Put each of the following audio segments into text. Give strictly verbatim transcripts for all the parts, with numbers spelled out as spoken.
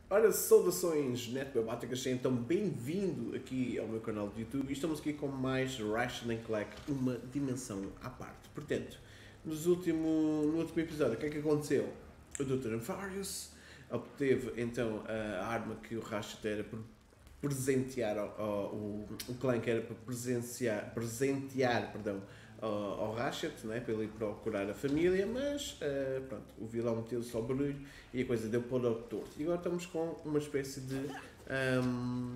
Ora, saudações netbabáticas, então bem-vindo aqui ao meu canal de YouTube e estamos aqui com mais Ratchet and Clank, uma dimensão à parte. Portanto, nos último, no último episódio, o que é que aconteceu? O doutor Nefarious obteve então a arma que o Ratchet era para presentear ao, ao, o, o Clank era para presenciar, presentear perdão, ao, ao Ratchet, né, para ele ir procurar a família, mas uh, pronto, o vilão meteu-se ao barulho e a coisa deu para o torto. E agora estamos com uma espécie de um,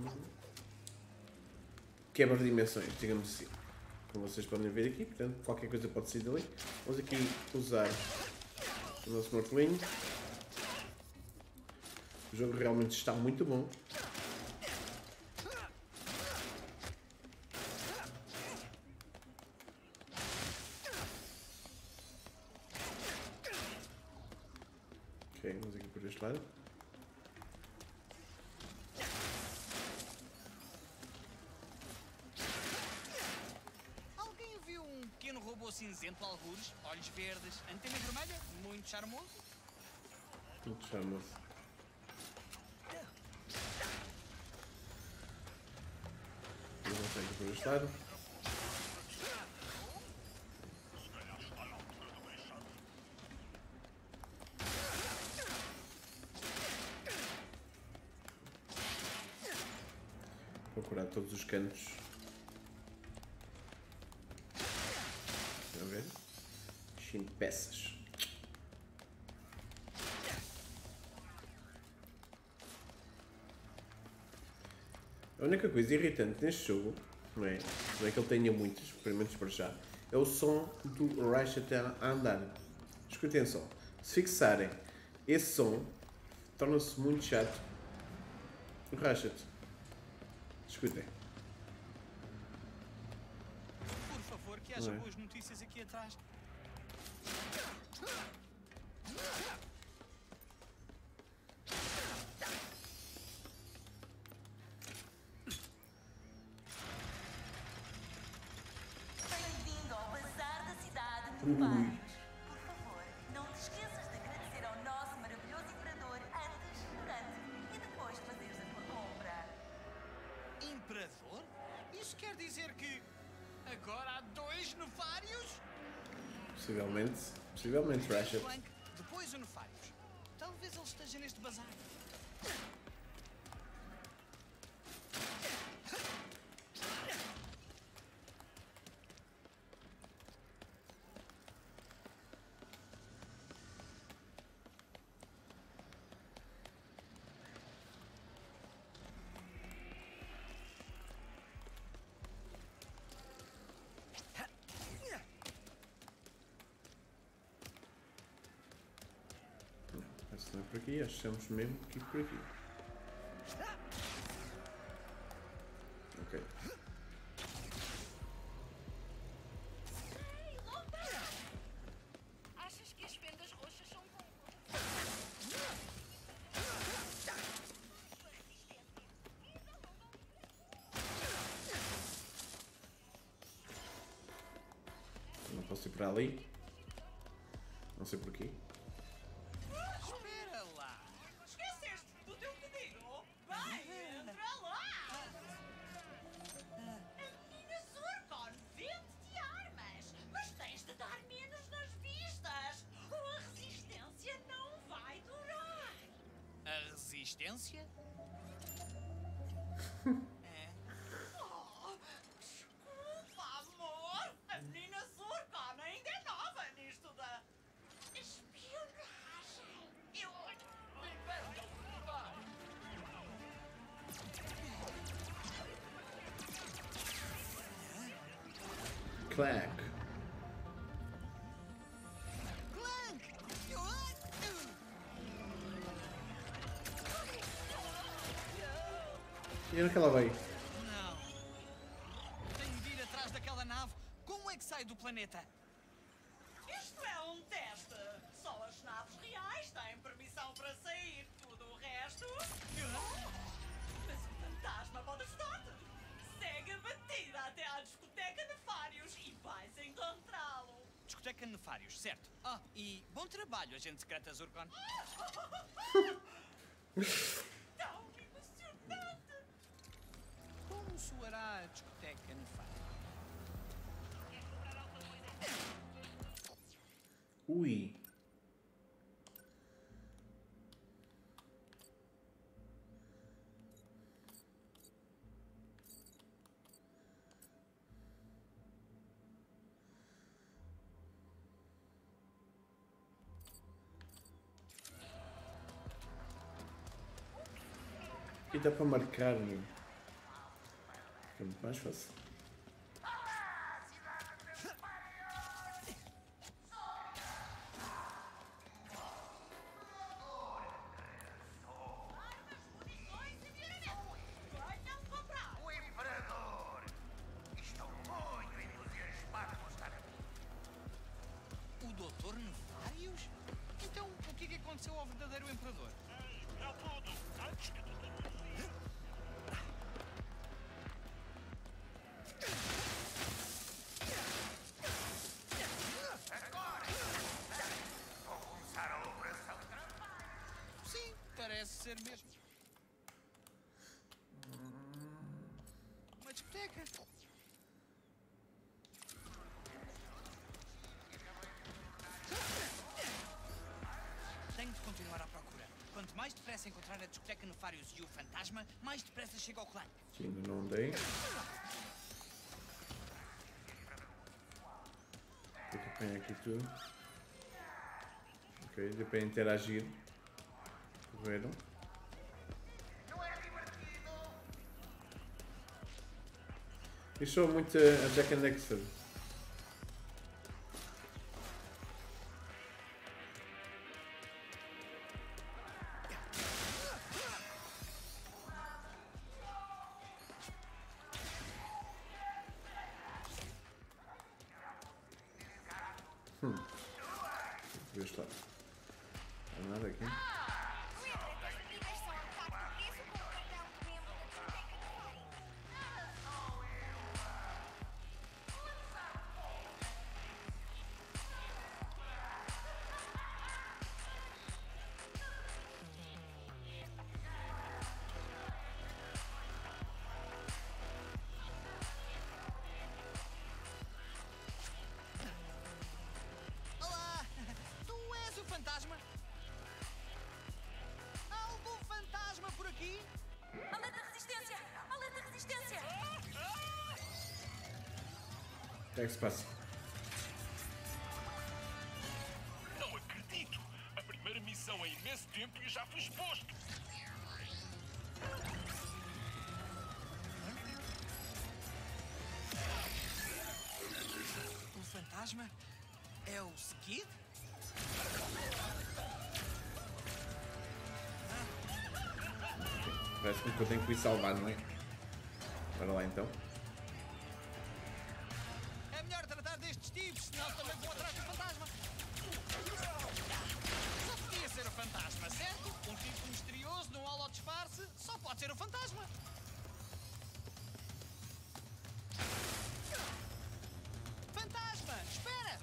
quebra de dimensões, digamos assim. Como vocês podem ver aqui, portanto, qualquer coisa pode sair dali. Vamos aqui usar o nosso martelinho. O jogo realmente está muito bom. Ok, vamos aqui por este lado. Alguém viu um pequeno robô cinzento, algures, olhos verdes, antena vermelha, muito charmoso? Muito charmoso. Vamos aqui por este lado. Procurar todos os cantos. Estão a ver? Cheio de peças. A única coisa irritante neste jogo, não é? Não é que ele tenha muitos, pelo menos para já, é o som do Ratchet a andar. Escutem só. Se fixarem esse som, torna-se muito chato. O Ratchet. Escutem. Por favor, que haja Não é? boas notícias aqui atrás. Bem-vindo ao Bazar da Cidade de Ui. Vários. Por favor, não te esqueças de agradecer ao nosso maravilhoso imperador antes, durante e depois de fazeres a tua compra. Imperador? Isso quer dizer que agora há dois Nefários? Possivelmente. Possivelmente, Ratchet. Clank, depois o Nefários. Talvez ele esteja neste bazar. Acho que não é por aqui, acho que estamos mesmo aqui por aqui. Ok. Ei, Loba! Achas que as fendas roxas são bom? Não posso ir para ali. Não sei porquê. Espera lá. Esqueceste do teu pedido? Vai, entra lá! A menina Zurkon vende-te armas, mas tens de dar menos nas vistas, ou a resistência não vai durar. A resistência? É. Oh, desculpa, amor! A menina Zurkon ainda é nova nisto da espionagem. Eu... Clank. Clank! Eu... E onde é que ela vai? Não. Tenho de ir atrás daquela nave. Como é que sai do planeta? Isto é um teste. Só as naves reais têm permissão para sair. Tudo o resto... Mas o fantasma pode ajudar-te. Segue a batida até à discoteca Nefários e vais encontrá-lo. Discoteca Nefários, certo. Ah, e bom trabalho, agente secreta Zurkon. Ui. E dá para marcar, meu. É muito mais fácil. O Imperador! Estou muito entusiasmado por estar aqui. O doutor Nefarius? Então, o que é que aconteceu ao verdadeiro Imperador? Não tudo. Antes que tudo. Agora! Vou começar a operação trabalho. Sim, parece ser mesmo. Uma discoteca. Tenho de continuar à procura. Quanto mais depressa encontrar a discoteca Nefarius e o fantasma, mais depressa chego ao clã. Sim, ainda não andei. Vou ter que apanhar aqui tudo. Ok, deu para interagir. Correram. Não é divertido? Isto sou muito a Jack and Dexter. Hum. Deixa eu ver. Não há nada aqui. Lembra que as bebidas são um facto preço com o cartão de membro da discoteca do Fórum. Olá! Tu és o fantasma? Há algum fantasma por aqui? Alerta resistência! Alerta resistência! O que é que se passa? Não acredito. A primeira missão em imenso tempo e já fui exposto. O fantasma é o Skid? Parece-me que eu tenho que ir salvar, não é? Bora lá então. É melhor tratar destes tipos, senão também vou atrás do fantasma. Só podia ser o fantasma, certo? Um tipo misterioso num holo-disfarce só pode ser o fantasma. Fantasma, espera!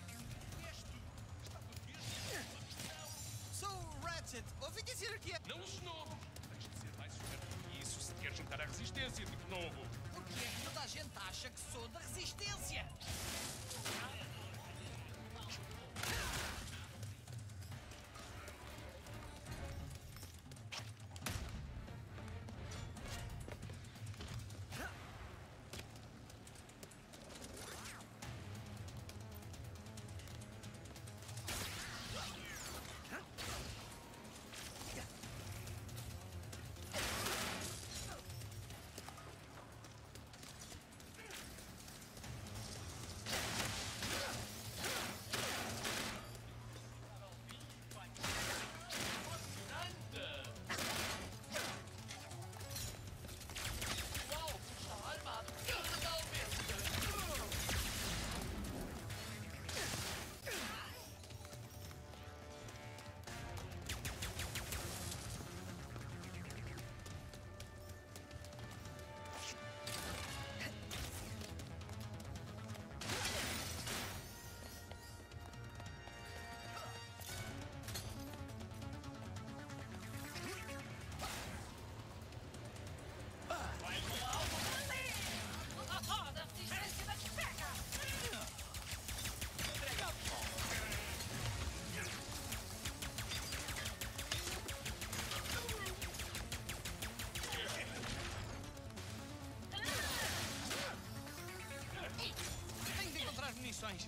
Sou o Ratchet. Ouvi dizer que é... Não os novo. Tens de ser mais esperto que isso se quer juntar à resistência de novo. Porque é que toda a gente acha que sou da resistência? mais.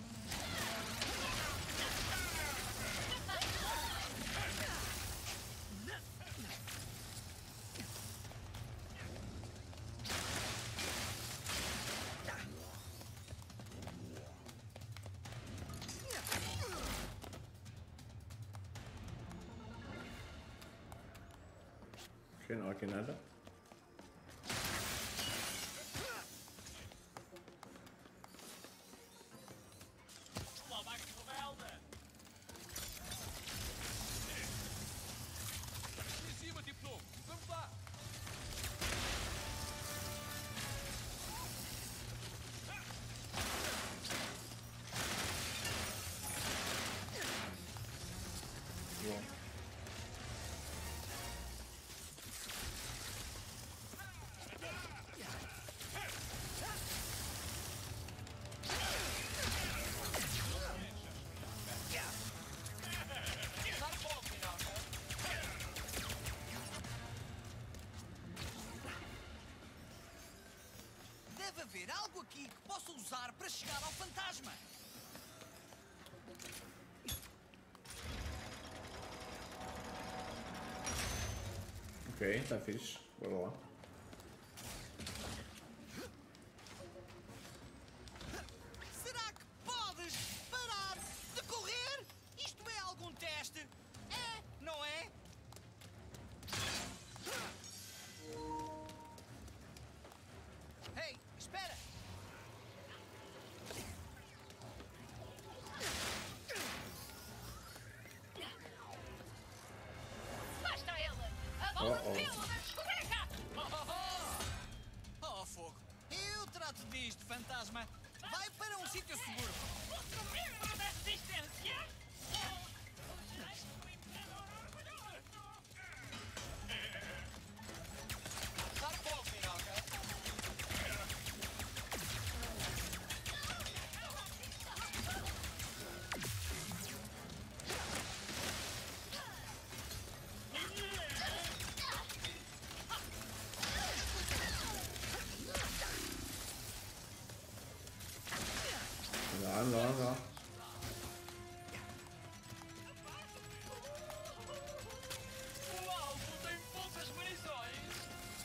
Ok, não há aqui nada. Lá vai, rebelde! Em cima, tipo novo! Vamos lá! Bom. Deve haver algo aqui que possa usar para chegar ao fantasma. Ok, está fixe. Bora lá. Será que podes parar de correr? Isto é algum teste? É, não é? Ei, espera! Basta ele! A Oh, bola oh. de pelo da discoteca! Oh, fogo! Eu trato disto, fantasma. Vai para um sítio seguro. Outro membro da resistência? Dar fogo, Minoca. Lá, lá, lá. O alvo tem poucas munições!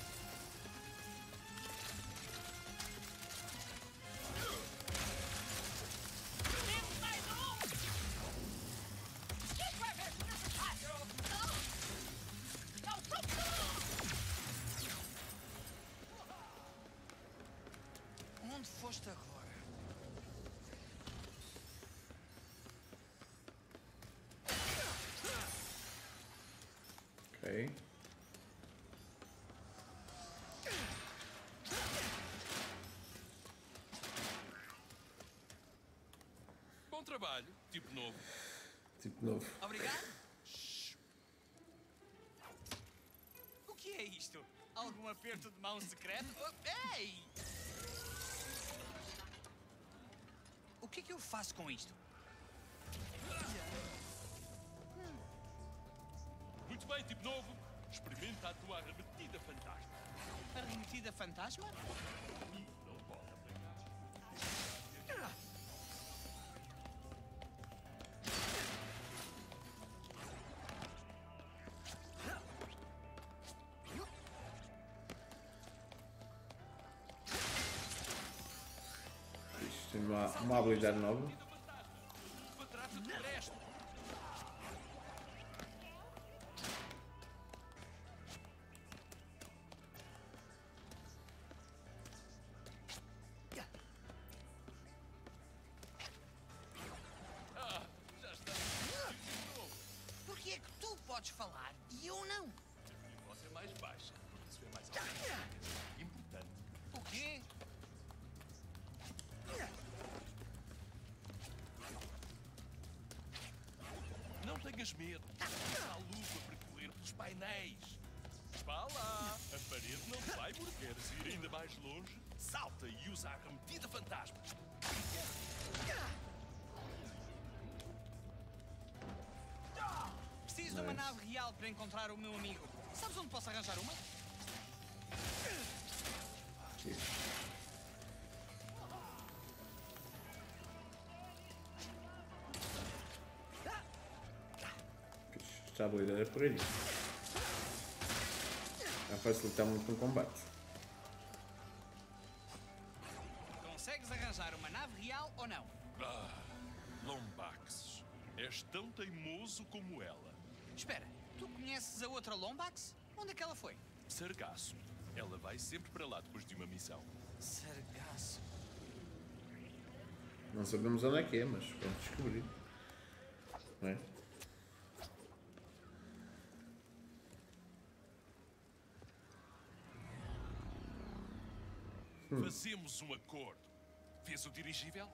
Temos mais um! Isto é mesmo necessário! Não, socorro! Onde foste agora? Ok. Bom trabalho, tipo novo. Tipo novo. Obrigado. O que é isto? Algum aperto de mão secreto? Oh, ei! O que é que eu faço com isto? Muito bem, tipo novo. Experimenta a tua arremetida fantasma. Arremetida fantasma? Não pode apanhar. Isto tem uma, uma habilidade nova. Trata do resto. Ah, já está. Por que é que tu podes falar e eu não? E você é mais baixa, porque se vê mais alto. Importante. O quê? Não tenhas medo. Há luz a percorrer pelos painéis. Vá lá. A parede não te vai morder. Queres ir ainda mais longe? Salta e usa a arremetida fantasma. Preciso de uma nave real para encontrar o meu amigo. Sabes onde posso arranjar uma? Fixe. Já a boa ideia é por aí. Vai facilitar muito o combate. Consegues arranjar uma nave real ou não? Ah, Lombax. És tão teimoso como ela. Espera, tu conheces a outra Lombax? Onde é que ela foi? Sargaço. Ela vai sempre para lá depois de uma missão. Sargaço. Não sabemos onde é que é, mas vamos descobrir. Não é? Hum. Fazemos um acordo. Vês o dirigível?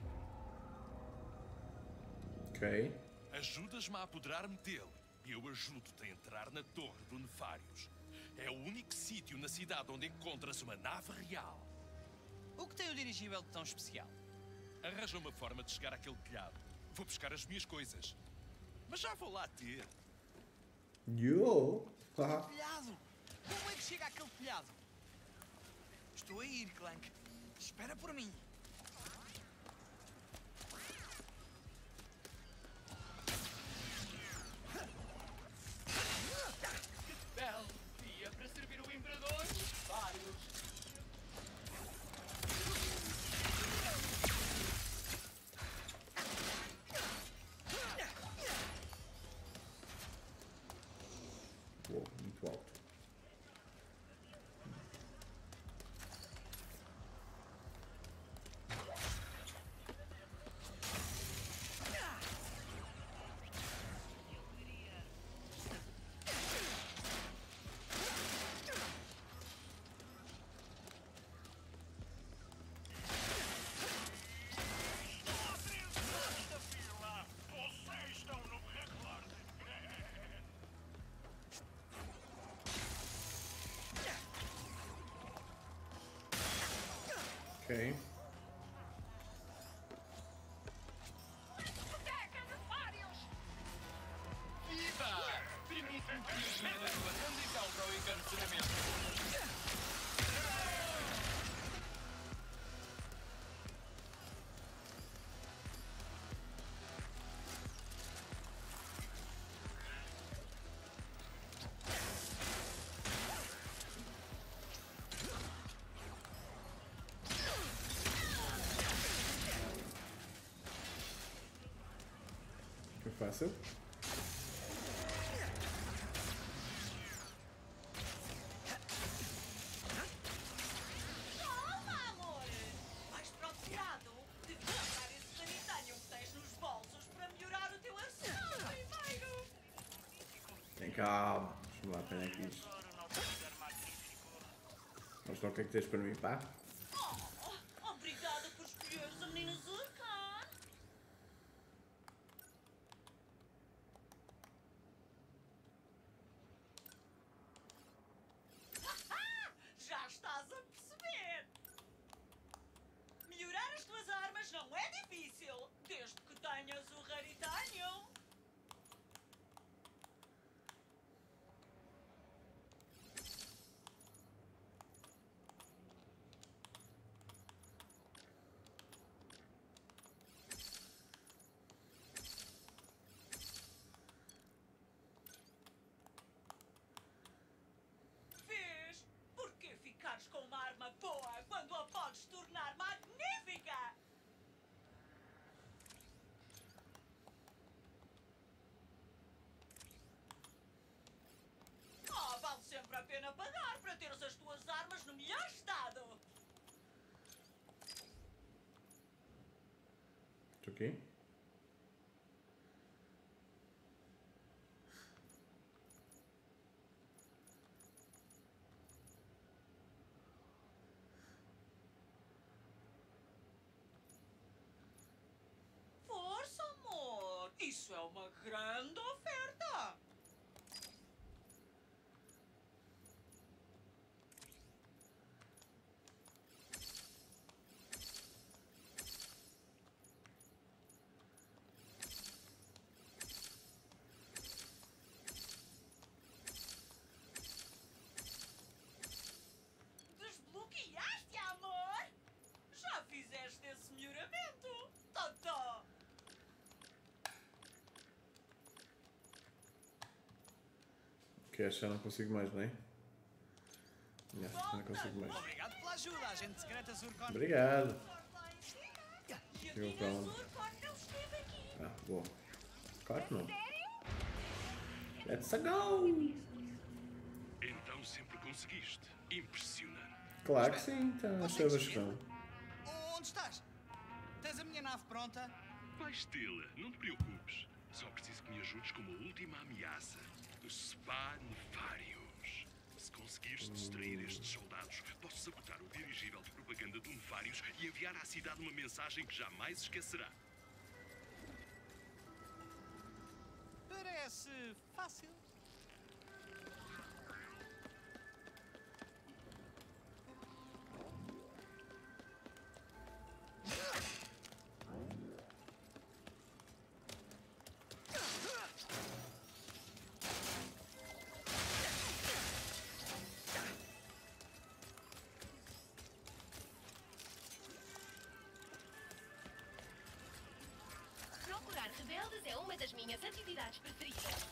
Ok. Ajudas-me a apoderar-me dele. E eu ajudo-te a entrar na Torre do Nefários. É o único sítio na cidade onde encontras uma nave real. O que tem o dirigível de tão especial? Arranja uma forma de chegar àquele telhado. Vou buscar as minhas coisas. Mas já vou lá ter. Yo! Ah. Telhado! Como é que chega àquele telhado? Estou a ir, Clank. Espera por mim. Belo dia para servir o Imperador. Vários. Uou, muito alto. Vocês estão no regular de Ok. Viva! Permite-me que lhe chame a sua transição para o encarceramento. Foi fácil. Calma, amor! Vais para o telhado? Deves usar esse sanitânio que tens nos bolsos para melhorar o teu arsenal primeiro! Tem calma. Deixa-me lá apanhar aqui isto. Mostra o que é que tens para mim, pá. Oh, obrigada por escolheres a menina Zurka! Já estás a perceber! Melhorar as tuas armas não é difícil, desde que tenhas o raritânio. Vês? Por que ficares com uma arma boa quando a podes tornar magnífica? Oh, vale sempre a pena pagar para teres as tuas armas no melhor estado. Estou aqui. Força, amor! Isso é uma grande oferta! Desbloqueaste, amor? Já fizeste esse melhoramento? Totó! Que acho que já não consigo mais, não é? Acho que já não consigo mais. Obrigado pela ajuda, agente secreta Zurkon. Obrigado. E a Eu minha pronto. Zurkon não esteve aqui. Ah, boa. Claro que não. Let's go! Então sempre conseguiste. Impressionante. Claro que sim, está a cheio da chão. Onde estás? Tens a minha nave pronta? Vais tê-la, não te preocupes. Só preciso que me ajudes com uma última ameaça. Os Spa Nefários. Se conseguires distrair estes soldados, posso sabotar o dirigível de propaganda do Nefários e enviar à cidade uma mensagem que jamais esquecerá. Parece fácil. Procurar rebeldes é uma das minhas atividades preferidas.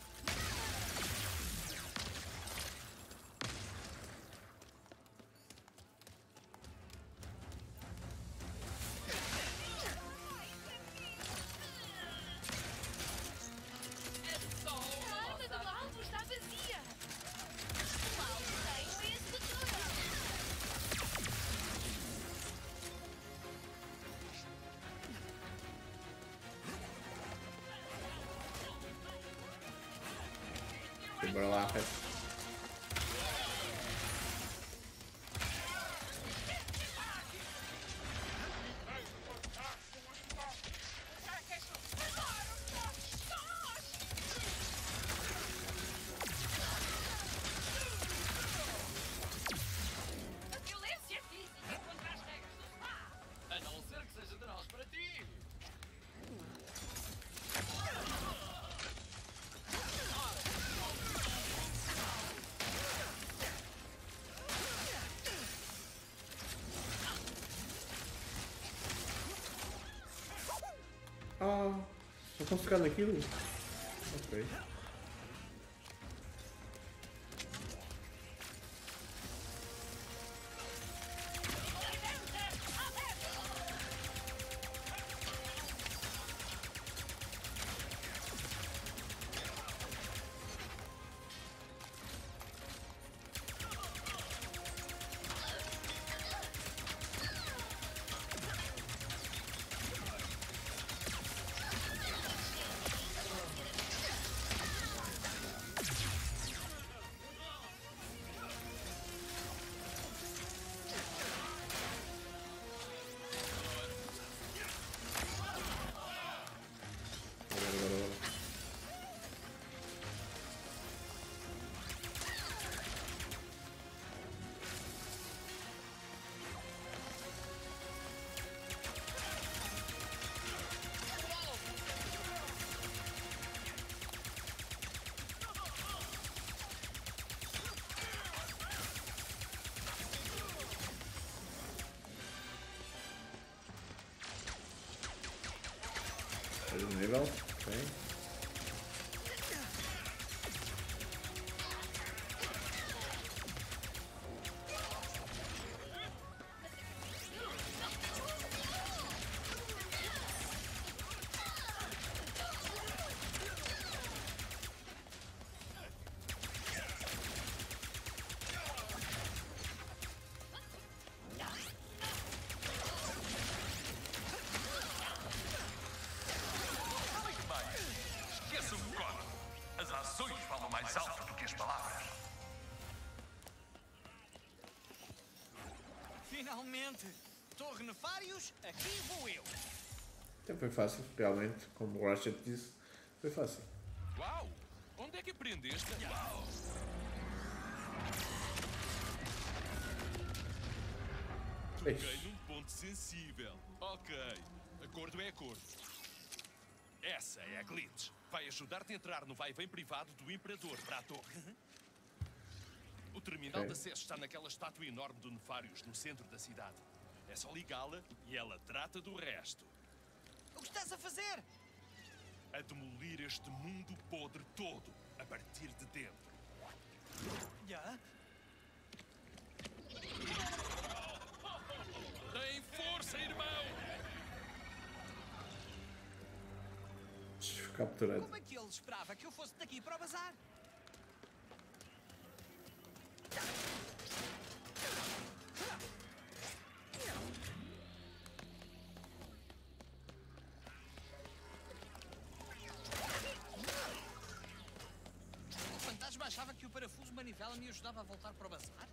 É só A uma arma do nossa... alvo está vazia. O alvo tem uma executora. Bora lá, Fred. A violência física é contra as regras do spa. A não ser que seja de nós para ti. Ah, só posso ficar naquilo? Ok. Agora, agora, agora. Faz um nível. Ok. Esqueça o código. As ações falam mais alto do que as palavras. Finalmente! Torre Nefários, aqui vou eu. Até foi fácil, realmente. Como o Ratchet disse, foi fácil. Uau! Onde é que aprendeste? Uau! Toquei Eish. num ponto sensível. Ok, acordo é acordo. Essa é a Glitch. Vai ajudar-te a entrar no vai-vem privado do Imperador para a torre. O terminal Ok. de acesso está naquela estátua enorme do Nefários, no centro da cidade. É só ligá-la e ela trata do resto. O que estás a fazer? A demolir este mundo podre todo, a partir de dentro. Já? Tem força, irmão! Capturado. Como é que ele esperava que eu fosse daqui para o bazar? O fantasma achava que o parafuso manivela me ajudava a voltar para o bazar?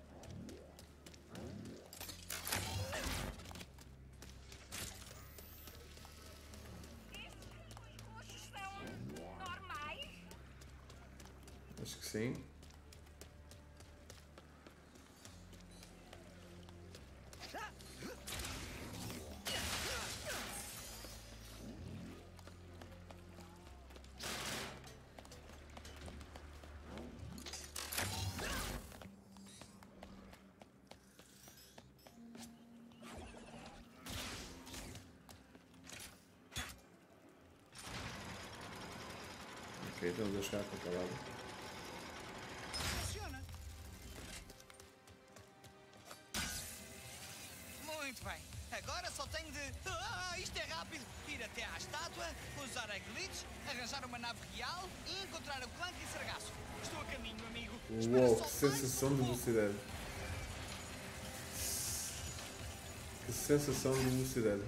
Estes roxos são normais? Acho que sim. Ok, estamos a chegar com a palavra. Funciona. Muito bem. Agora só tenho de... Ah, isto é rápido. Ir até à estátua, usar a glitch, arranjar uma nave real e encontrar o Clank e Sargaço. Estou a caminho, amigo. Espera Uou, só que mais sensação um de pouco. velocidade. Que sensação de velocidade.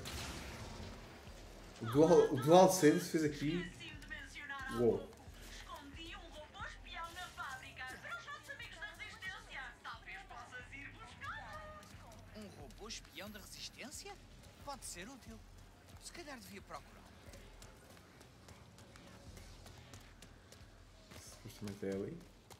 O dual, o dual sense fez aqui. Esqueci de mencionar há Uou. pouco. Escondi um robô espião na fábrica para os nossos amigos da Resistência. Talvez possas ir buscá-lo. Um robô espião da resistência? Pode ser útil. Se calhar devia procurar. Supostamente é ali.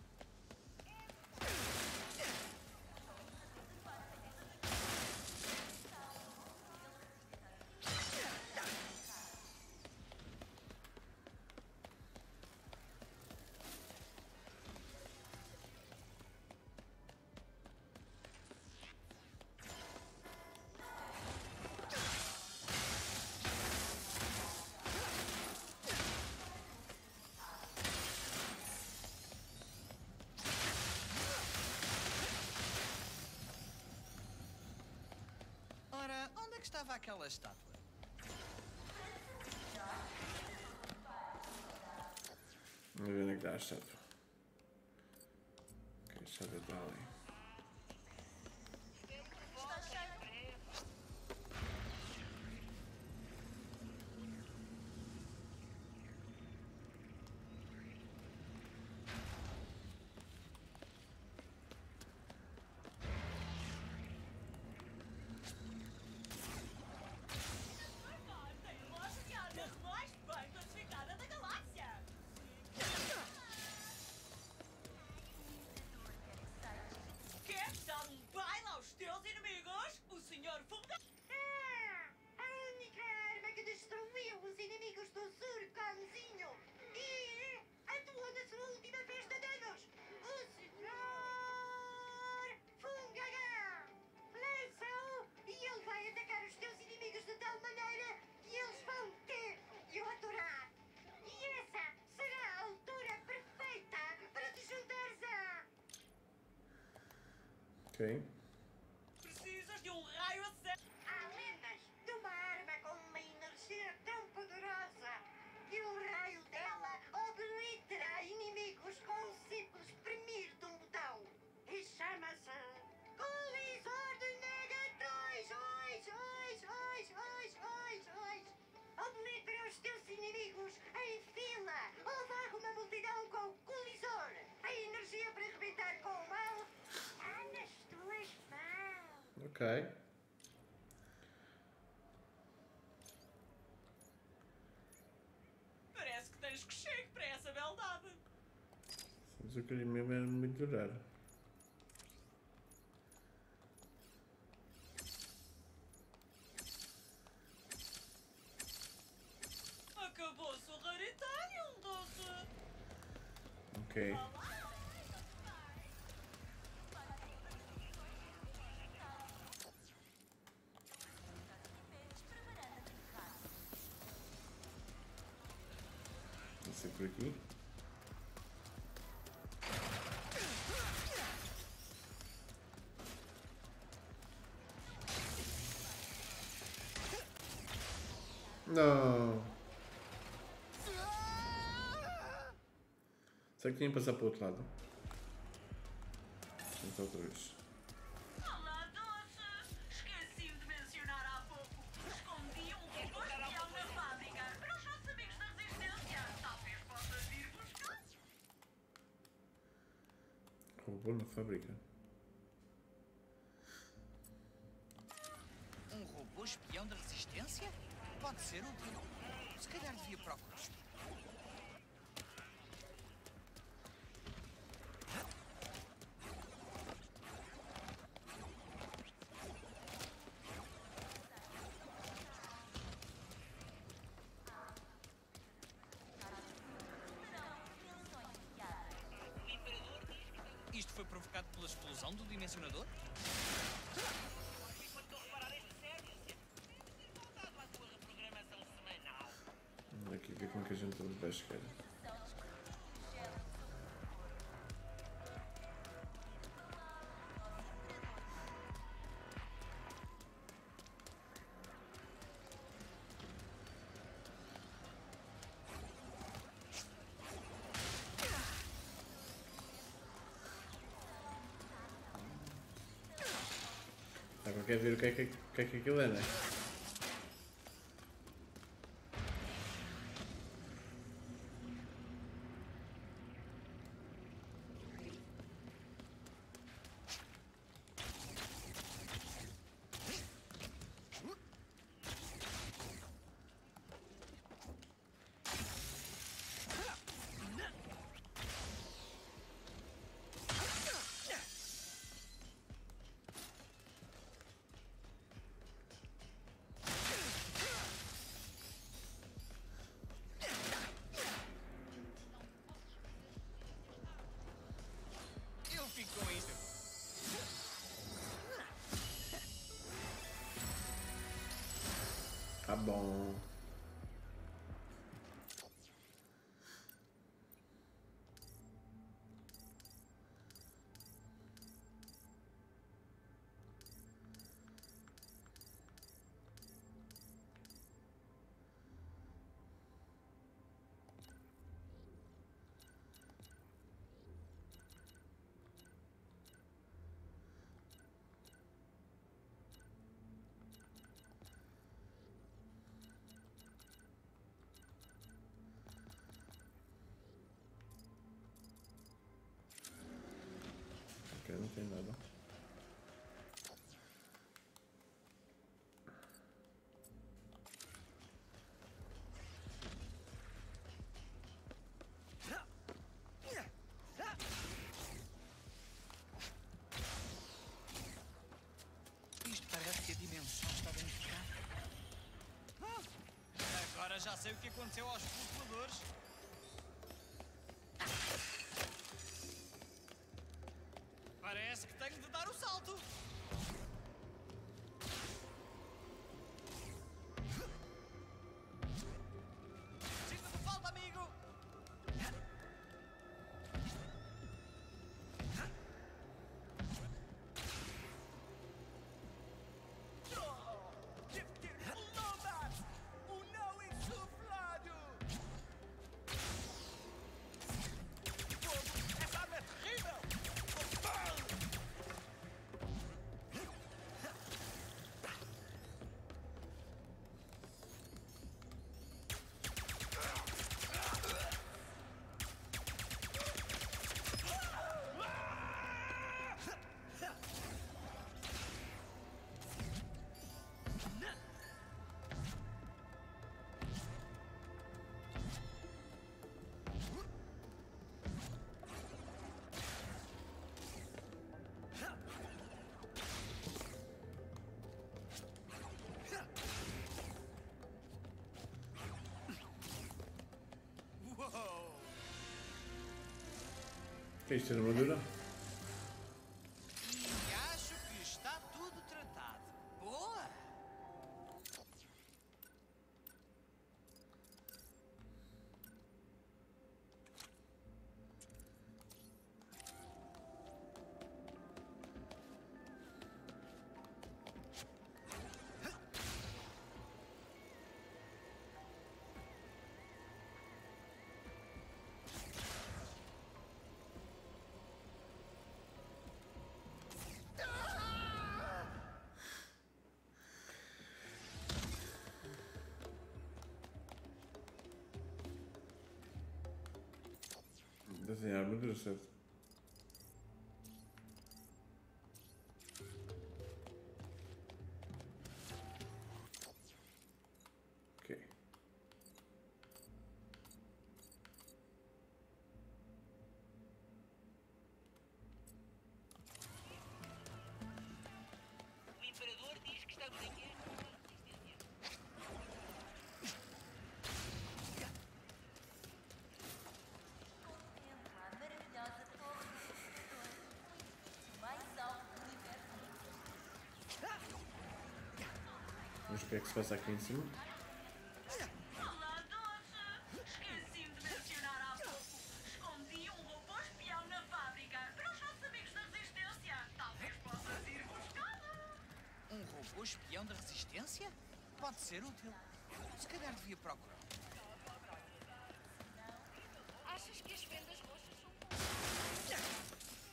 Ora, onde é que estava aquela estátua? Vamos ver onde é que está a estátua. Ok, a estátua está ali. Está cheio. Tem a loja de armas mais bem classificada da galáxia. Queres dar um baile aos teus inimigos? O senhor Funga... Ah, a única arma que destruiu os inimigos do Zurkanzinho e atuou na sua última festa de anos, o senhor Fungaga. Lança-o e ele vai atacar os teus inimigos de tal maneira que eles vão ter de o adorar. E essa será a altura perfeita para te juntares a... Ok. Precisas de um raio a sério. Há lendas de uma arma com uma energia tão poderosa que o raio dela oblitera inimigos com o simples premir de um botão. E chama-se Colisor de Negatões. Ois, ois, ois, ois, ois, ois. Oblitera os teus inimigos em fila ou varre uma multidão com o Colisor. A energia para arrebentar com o mal está nas tuas mãos. Ok. Parece que tens que chegar para essa beldade. Mas eu queria mesmo era melhorar. Acabou-se o raritário, um doce. Ok. Vou ser por aqui. Não. Será que tinha que passar para o outro lado? Então outra vez. Olá, doces! Esqueci-me de mencionar há pouco. Escondi um robô espião na fábrica para os nossos amigos da Resistência. Talvez possas ir buscar. Robô na fábrica. Um robô espião da Resistência? Pode ser útil. Se calhar devia procurar. Isto foi provocado pela explosão do dimensionador? Vamos aqui ver como é que a gente vai chegar. Agora quer ver o que é que, o que, é que aquilo é, não é? Eu fico com isto. Tá bom. Ok, não tem nada. Isto parece que a dimensão está danificada. Agora já sei o que aconteceu aos flutuadores. Parece que tenho de dar o salto. Sinto-me falta, amigo. O não insuflado! Essa arma é terrível! O que é isto, armadura? E acho que está tudo tratado. Boa! Está sem armadura, certo? Ok. O Imperador diz que estamos em guerra com a resistência. Contempla a maravilhosa Torre do Imperador, o edifício mais alto do universo. Vamos ver o que é que se passa aqui em cima. Olá, doce! Esqueci-me de mencionar há pouco. Escondi um robô espião na fábrica para os nossos amigos da Resistência. Talvez possas ir buscá-lo. Um robô espião da resistência? Pode ser útil. Se calhar devia procurar. Achas que as vendas roxas são boas?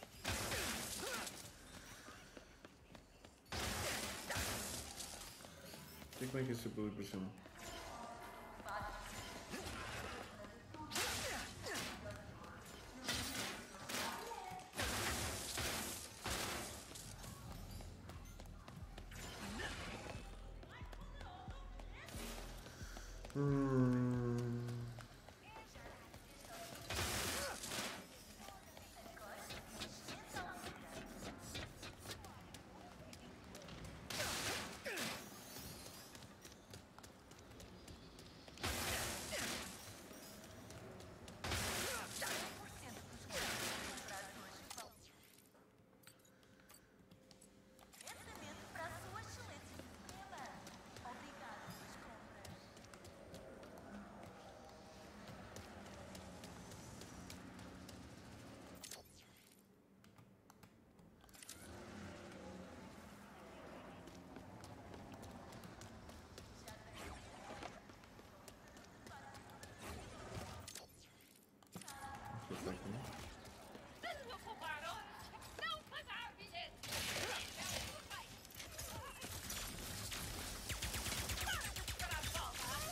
E como é que é isso pelo por cima? Hum. Diretamente para a sua excelência suprema. Obrigado pelas compras. Vamos passar aqui, né? Se me roubaram, não pagar bilhete. Vai. Para de disparar a bola.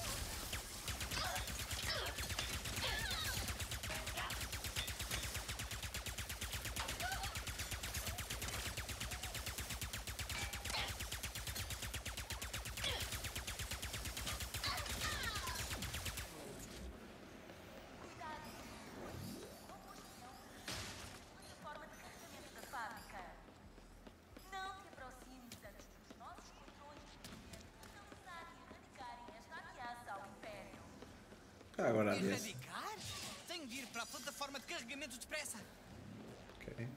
Plataforma de carregamento da fábrica. Não te aproximes antes dos nossos controles de movimento localizarem e erradicarem esta ameaça ao Império. Ah, agora a desse. Erradicar? Tenho de ir para a plataforma de carregamento depressa. Ok.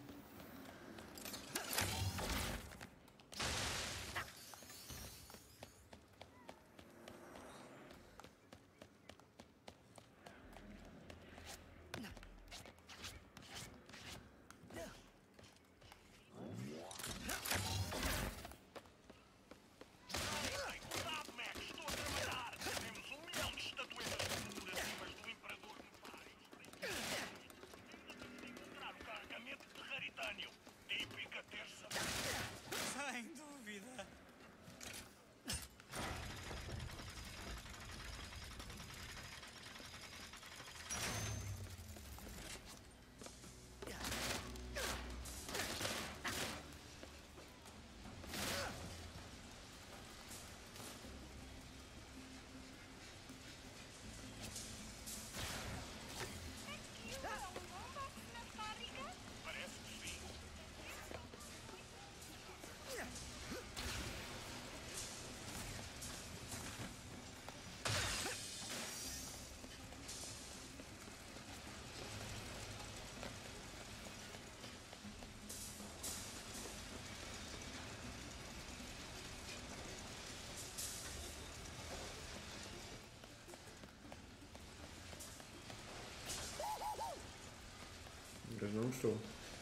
Cuidado, Max! Estou a trabalhar! Temos um milhão de estatuetas comemorativas do Imperador Nefário. Ainda temos de encontrar o carregamento de raritânio. Típica terça. Sem dúvida. Parece que sim. Mas não estou.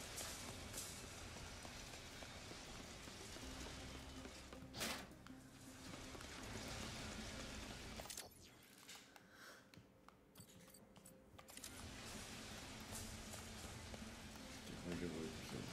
Como é que eu vou ir por cima?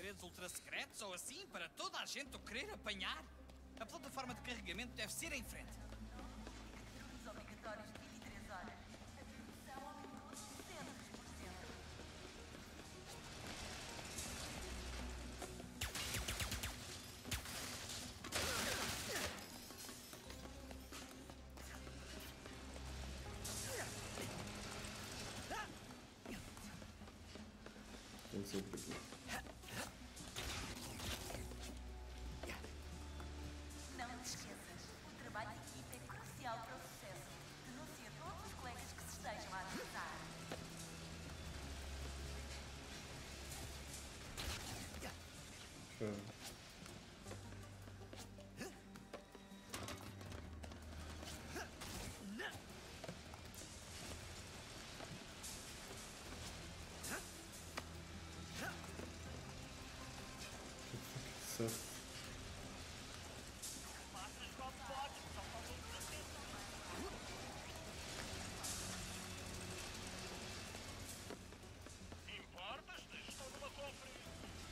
segredos ultra secretos ou assim para toda a gente o querer apanhar? A plataforma de carregamento deve ser em frente. Serviços obrigatórios de vinte e três horas. A distribuição aumentou duzentos por cento. Tem sempre aqui. Não te esqueças, o trabalho de equipe é crucial para o sucesso. Denuncia todos os colegas que se estejam a atrasar. Show. So. Importas-te? Estou numa conferência.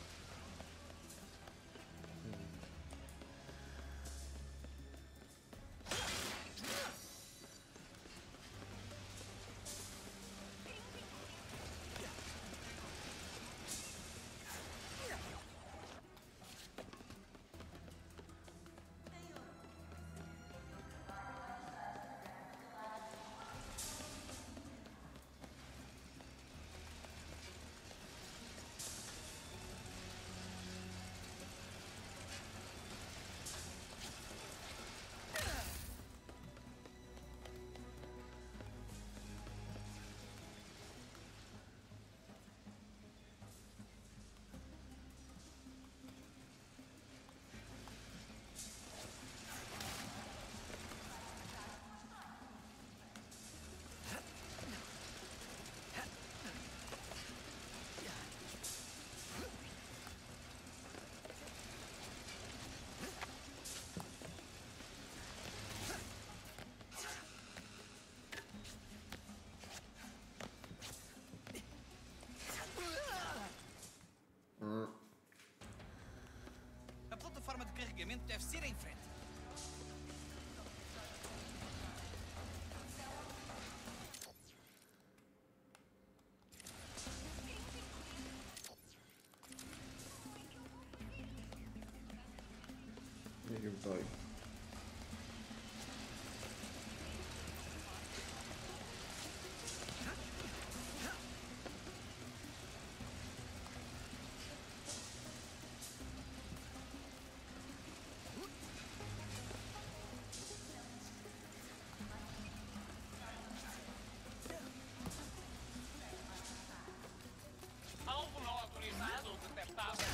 A plataforma de carregamento deve ser em frente. Aí vai. Algo não autorizado detectado.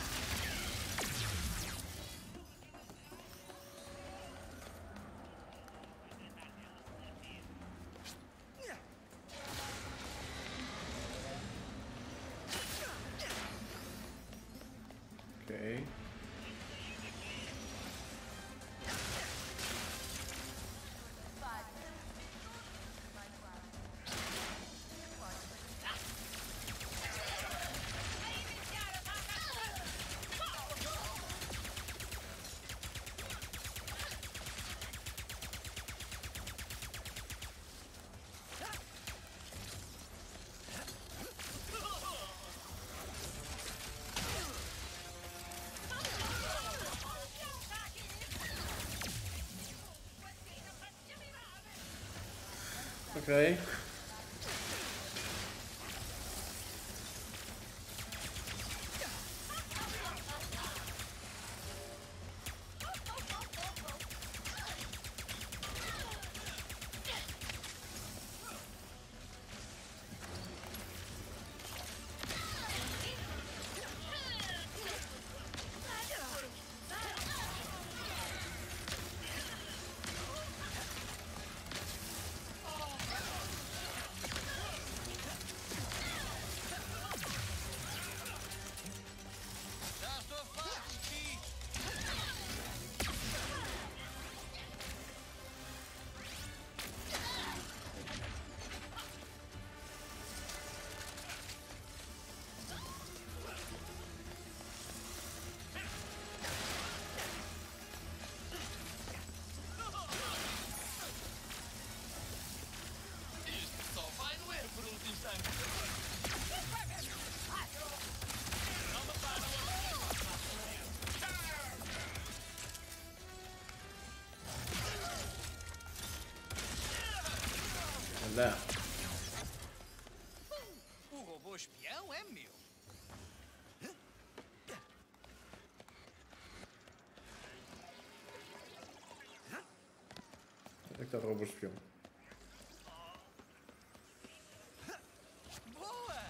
Ok. Ok. Anda. O robô espião é meu. Onde é que está o robô espião? Boa!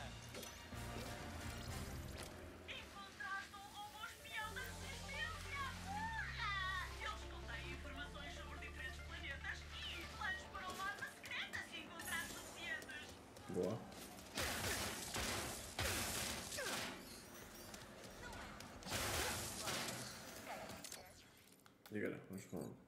Encontraste um robô espião da resistência! Ah, eles contêm informações sobre diferentes planetas e planos para uma arma secreta se encontrar suficientes. Boa. E agora, vamos para onde?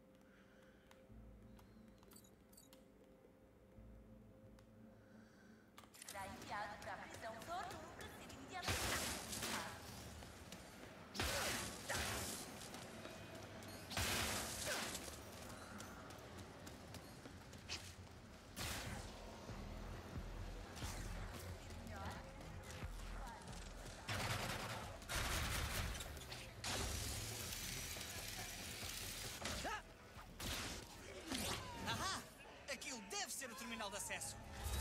Será enviado para a prisão Zordon para ser imediatamente executado. Ahá! Aquilo deve ser o terminal de acesso.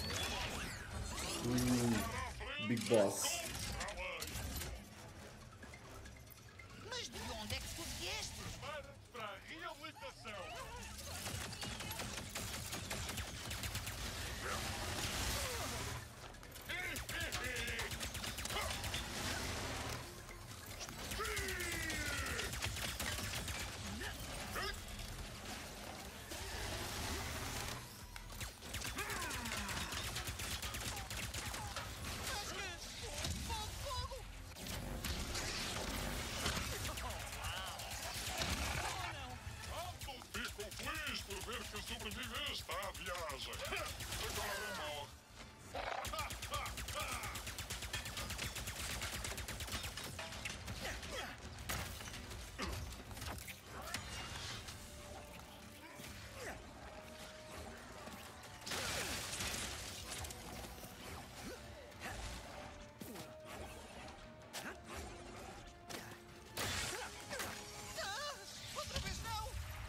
Big Boss. Mas de onde é que tu vieste? Prepara-te para a reabilitação. Fogo, fogo! Alto, fico feliz por ver que sobreviveste à viagem. Agora morre. Ah, outra vez não!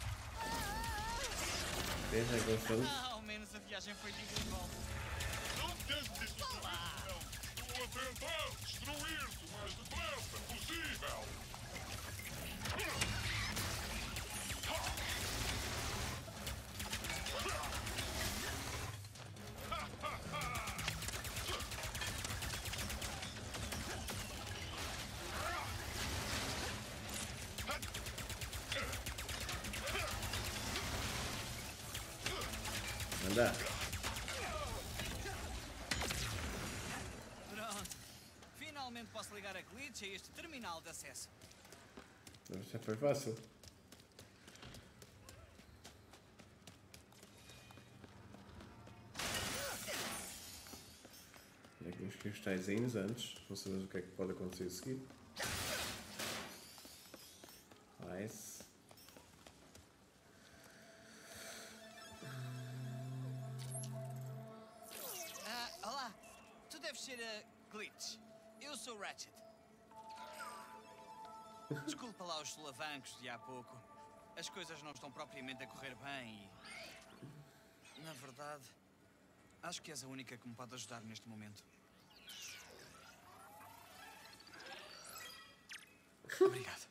Veja, gostando. Ah, ao menos a viagem foi de ida e volta. Não tentes isso comigo, não. Estou a tentar destruir-te o mais depressa possível. Anda. Pronto. Finalmente posso ligar a glitch a este terminal de acesso. Já foi fácil. Olha aqui uns cristalzinhos antes. Não sabemos o que é que pode acontecer a seguir. Nice. Ah, olá. Tu deves ser a glitch. Eu sou Ratchet. Desculpa lá os solavancos de há pouco. As coisas não estão propriamente a correr bem e... Na verdade, acho que és a única que me pode ajudar neste momento. Obrigado.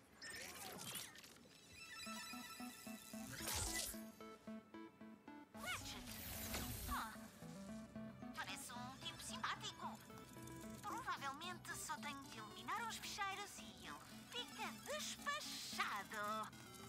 Ratchet. Ah, parece um tipo simpático. Provavelmente só tenho que eliminar os bicheiros e ele fica despachado.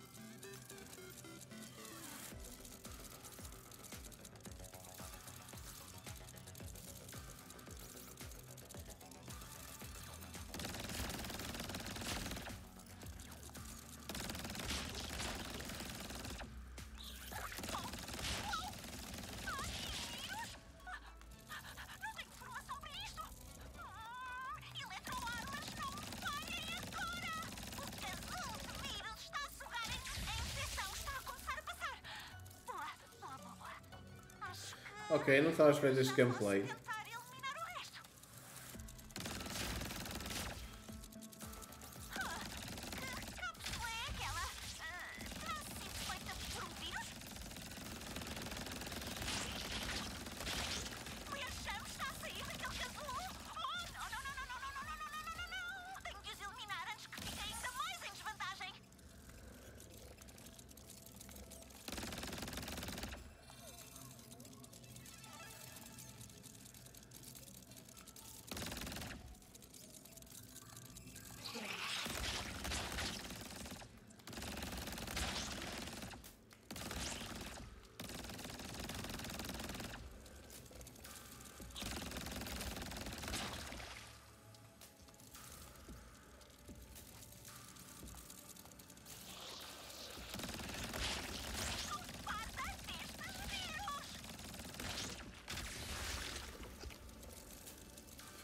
Não tenho informação para isto. Hum, eletroarmas não me falhem agora. O casulo de vírus está a sugar em... A infecção está a começar a passar. Boa, boa, boa, boa. Acho que... Ok, não estava a esperar deste já posso gameplay. tentar eliminar o resto. Ah, que cápsula é aquela? Ah, terá sido feita por um vírus?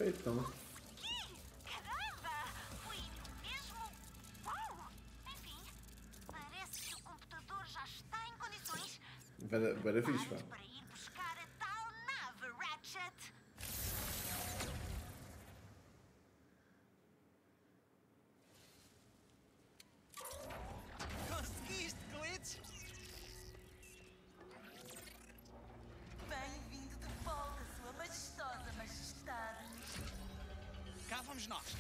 então. Caramba! Foi mesmo... Uau! Enfim, parece que o computador já está em condições Vai, vai dar fixe, pá. para ir buscar a tal nave, Ratchet. Conseguiste, Glitch? Bem-vindo de volta, Sua Majestosa Majestade. Cá vamos nós.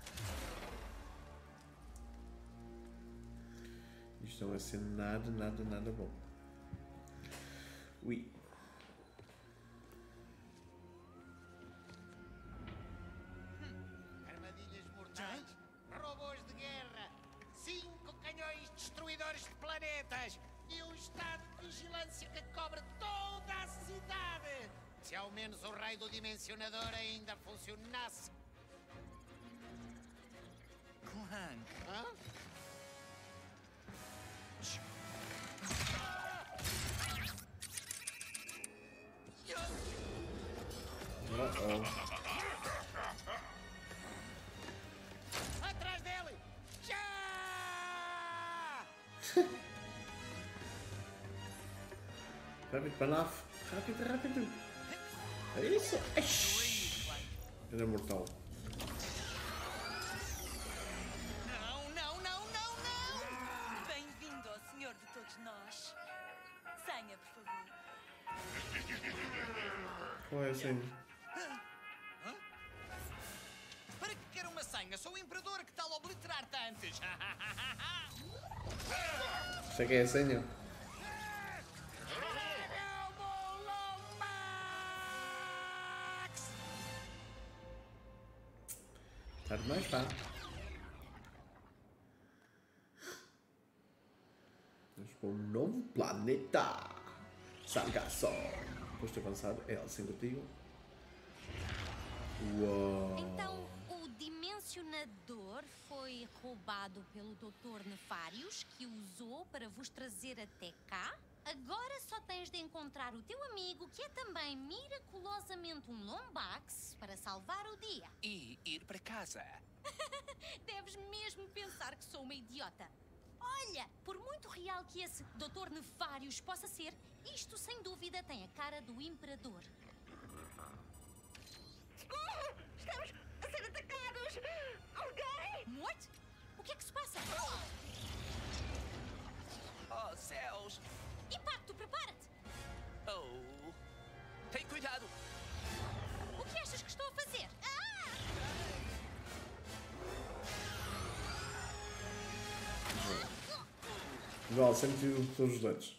Isto não vai ser nada, nada, nada bom. Ui. Armadilhas mortais, robôs de guerra, cinco canhões destruidores de planetas e um estado de vigilância que cobre toda a cidade. Se ao menos o raio do dimensionador ainda funcionasse. Clank. Hã? Uh-oh. Atrás dele! Já! Rápido para a nave. Rápido, rápido. É isso. Eish. Era mortal. Não, não, não, não, não! Bem-vindo ao Senhor de todos nós. Senha, por favor. Qual é a senha? Hã? Para que quero uma senha? Sou o Imperador, que tal obliterar-te antes? Isto é que é a senha? Está demais, pá. Vamos para um novo planeta. Saga só. Depois de avançar, é assim contigo. Uau. Então, o dimensionador foi roubado pelo doutor Nefarius, que o usou para vos trazer até cá. Agora só tens de encontrar o teu amigo, que é também miraculosamente um Lombax, para salvar o dia. E ir para casa. Deves mesmo pensar que sou uma idiota. Olha, por muito real que esse doutor Nefarius possa ser, isto sem dúvida tem a cara do Imperador. Estamos a ser atacados! Alguém? What? O que é que se passa? Oh, céus! Impacto, prepara-te! Oh! Tem cuidado! O que achas que estou a fazer? Igual, sempre tive todos os dedos.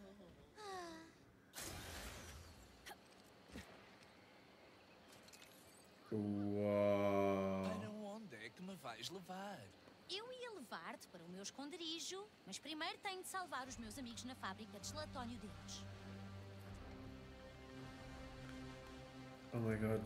Uau. Para onde é que me vais levar? Eu ia levar-te para o meu esconderijo, mas primeiro tenho de salvar os meus amigos na fábrica de gelatónio deles. Oh my god.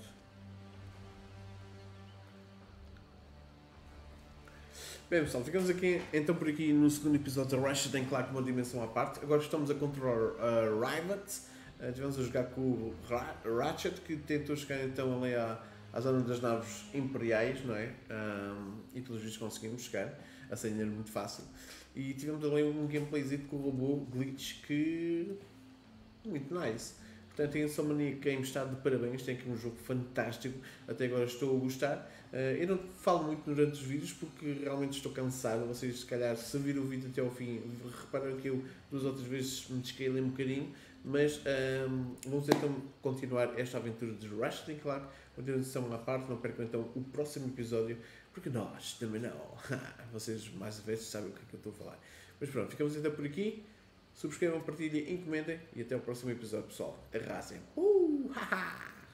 Bem pessoal, ficamos aqui então por aqui no segundo episódio da Ratchet and Clank, uma dimensão à parte. Agora estamos a controlar a uh, Rivet. Uh, estivemos a jogar com o Ra Ratchet, que tentou chegar então ali à, à zona das naves imperiais, não é? Um, e pelos vistos conseguimos chegar, a sem dinheiro muito fácil. E tivemos ali um gameplayzito com o robô Glitch que... muito nice. Portanto, a Insomniac Games está de parabéns, tem aqui um jogo fantástico, até agora estou a gostar. Uh, eu não falo muito durante os vídeos porque realmente estou cansado, vocês se calhar se viram o vídeo até ao fim, repararam que eu duas outras vezes me descaí um bocadinho, mas um, vamos então continuar esta aventura de Ratchet and Clank, continuação à parte, não percam então o próximo episódio, porque nós também não, vocês mais vezes sabem o que é que eu estou a falar. Mas pronto, ficamos então por aqui. Subscrevam, partilhem, encomendem e até o próximo episódio, pessoal. Arrasem. Uh, haha.